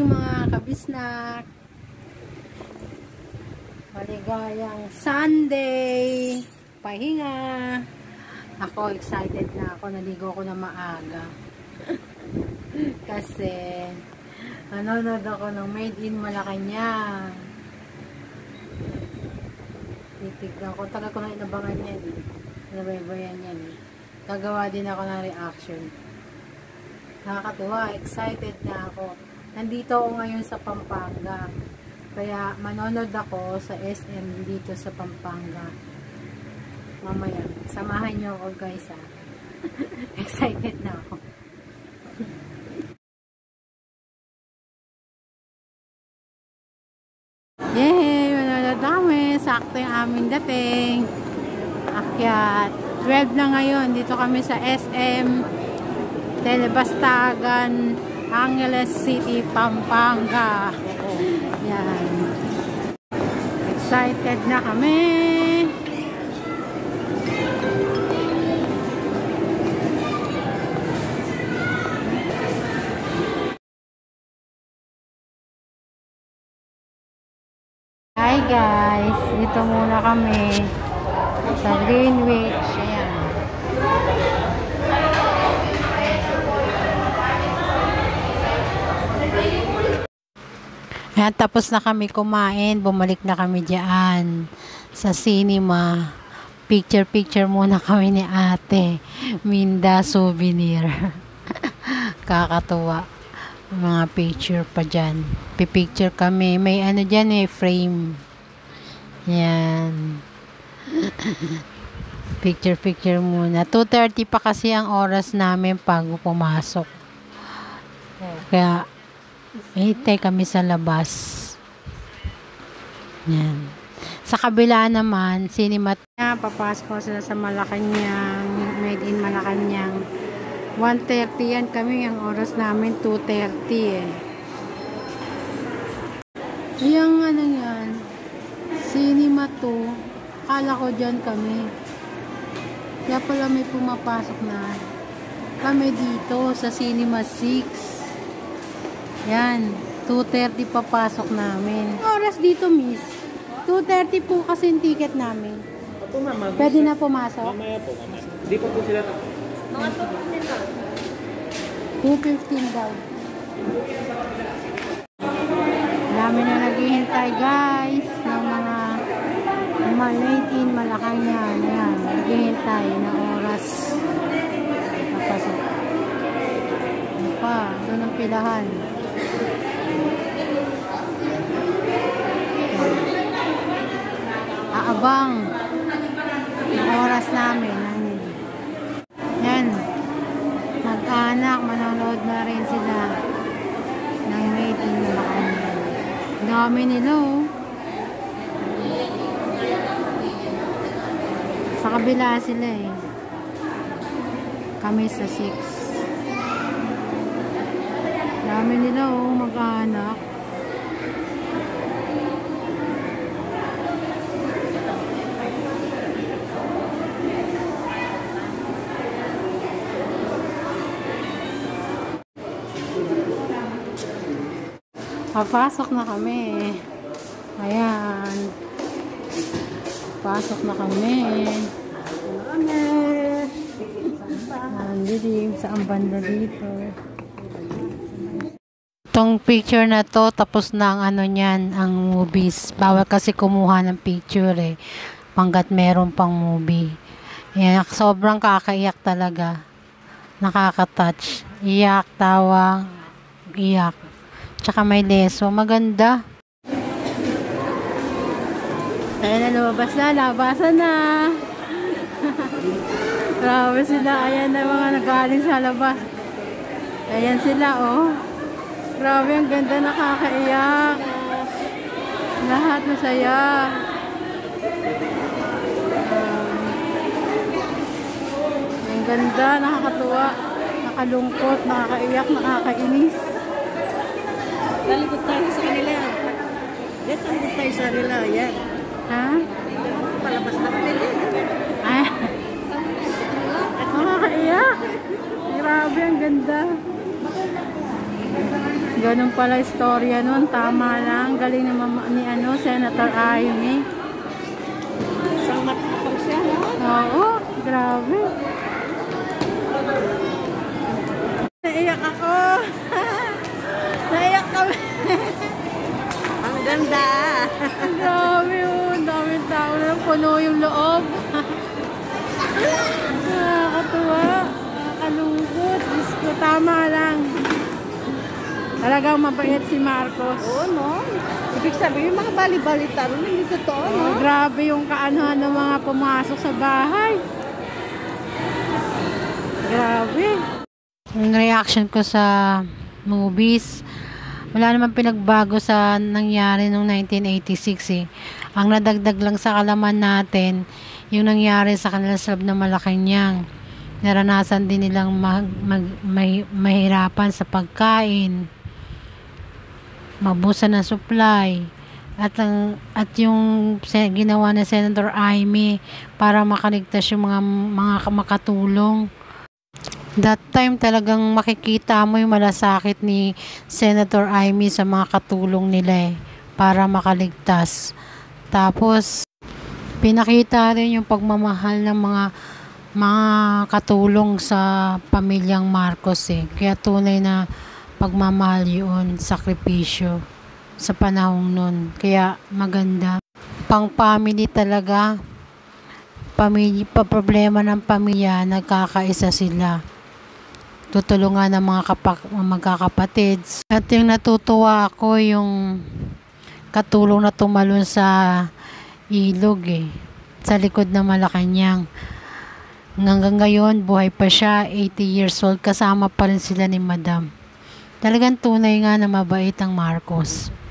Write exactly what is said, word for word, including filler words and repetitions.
morning mga kabisnak. Maligayang Sunday. Pahinga. Ako excited na ako. Naligo ko na maaga. Kasi nanonood ako ng Made in Malacanang. Titignan ko. Tagal ko na inabangan yan. Nabaybayan yan. Gagawa din ako ng reaction. Nakakatuwa, excited na ako. Nandito ako ngayon sa Pampanga. Kaya manonood ako sa S M dito sa Pampanga. Mamaya, samahan niyo ako guys ha. Excited na ako. Yay! Manonood na kami. Sakto yung aming dating. Akyat. twelve na ngayon. Dito kami sa S M Telebastagan, Angeles City, Pampanga. Yan. Excited na kami. Hi guys, dito muna kami sa Greenwich. Ayan. Ayan, tapos na kami kumain. Bumalik na kami dyan sa cinema. Picture-picture muna kami ni ate. Minda Souvenir. Kakatuwa. Mga picture pa dyan. Pipicture kami. May ano dyan eh, frame. Yan. Picture-picture muna. two thirty pa kasi ang oras namin pag pumasok. Kaya hintay kami sa labas. Yan. Sa kabila naman, cinema. Papasok sila sa Malacanang, Made in Malacanang. one thirty yan kami. Ang oras namin, two thirty eh. Yung ano yan, cinema two. Akala ko dyan kami. Kaya pala may pumapasok na. Kami dito sa cinema six. Yan, two thirty papasok namin. Oras dito, miss. two thirty po kasi yung ticket namin. Opo, ma'am. Pwede na pumasok? Mamaya po, mamaya. Hindi pa po sila na. Mga two fifteen daw. two fifteen daw. Dami na naghihintay, guys, ng mga Made in Malacanang. Yan, naghihintay na oras. Papasok. Ano pa? Doon ang pilahan. Aabang ang oras namin. Yan, mag-anak, manonood na rin sila ng Made in Malacanang. Dami nila oh. Sa kabila sila eh. Kami sa six. Dami nila oh, mag-anak. Papasok na kami. Ayan. Pasok na kami. Nandito sa banda dito. Itong picture na to, tapos na ang ano niyan, ang movies. Bawal kasi kumuha ng picture eh. Panggat meron pang movie. Yan, sobrang kakaiyak talaga. Nakaka-touch. Iyak, tawa, iyak. Tsaka may leso. Maganda. Ayan na, lumabas na. Labasan na. Grabe sila. Ayan na mga nagaling sa labas. Ayan sila, oh. Grabe, ang ganda, nakakaiyak. Lahat masaya. Um, ang ganda, nakakatuwa. Nakalungkot, nakakaiyak, nakakainis. Lalikot tayo sa kanila. Yan, lalikot tayo sa kanila. Yan. Ha? Palabas na kanila. Ay. Nakakaiyak. Grabe, ang ganda. Ganda. Ganun pala istorya nun. Tama lang. Galing ni, mama, ni ano, Senator Amy. Isang matapang siya, no? Oo, grabe. Naiyak ako. Naiyak kami. Ang ganda. Grabe oh. Ang daming tao na puno yung loob. Nakakatuwa. Nakakalungkot. Diyos ko, tama lang. Talagang mabait si Marcos. Oo, no? Ibig sabihin, yung mga bali-balita rin, hindi totoo, no? Oh, grabe yung kaanohan ng mga pumasok sa bahay. Grabe. Yung reaction ko sa movies, wala naman pinagbago sa nangyari noong nineteen eighty-six eh. Ang nadagdag lang sa kalaman natin, yung nangyari sa kanila sa loob ng Malacanang. Naranasan din nilang mag, mag, may, mahirapan sa pagkain, mabusan ng supply, at ang at yung se- ginawa ng Senator Amy para makaligtas yung mga mga makatulong. That time talagang makikita mo yung malasakit ni Senator Amy sa mga katulong nila eh, para makaligtas. Tapos pinakita rin yung pagmamahal ng mga mga katulong sa pamilyang Marcos eh. Kaya tunay na pagmamahal yun, sakripisyo sa panahong nun. Kaya maganda. Pang family talaga. Pamilya, pa problema ng pamilya, nagkakaisa sila. Tutulungan ng mga kapak, magkakapatid. At yung natutuwa ako, yung katulong na tumalon sa ilog eh. Sa likod ng Malacanang. Hanggang ngayon, buhay pa siya, eighty years old, kasama pa rin sila ni Madam. Talagang tunay nga na mabait ang Marcos.